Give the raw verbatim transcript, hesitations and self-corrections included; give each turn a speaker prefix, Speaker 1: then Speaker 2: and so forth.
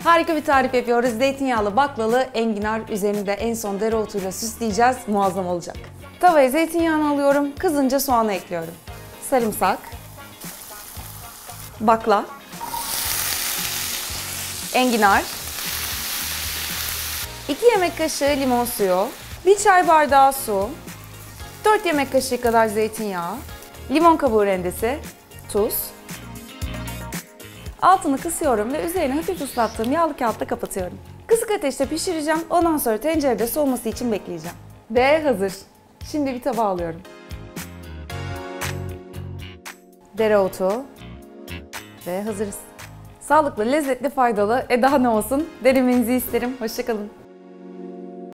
Speaker 1: Harika bir tarif yapıyoruz. Zeytinyağlı baklalı enginar, üzerini de en son dereotuyla süsleyeceğiz. Muazzam olacak. Tavaya zeytinyağını alıyorum. Kızınca soğanı ekliyorum. Sarımsak, bakla, enginar, iki yemek kaşığı limon suyu, bir çay bardağı su, dört yemek kaşığı kadar zeytinyağı, limon kabuğu rendesi, tuz. Altını kısıyorum ve üzerine hafif ıslattığım yağlı kağıtla kapatıyorum. Kısık ateşte pişireceğim. Ondan sonra tencerede soğuması için bekleyeceğim. Ve hazır. Şimdi bir tabağa alıyorum. Dereotu ve hazırız. Sağlıklı, lezzetli, faydalı. E daha ne olsun? Denemenizi isterim. Hoşça kalın.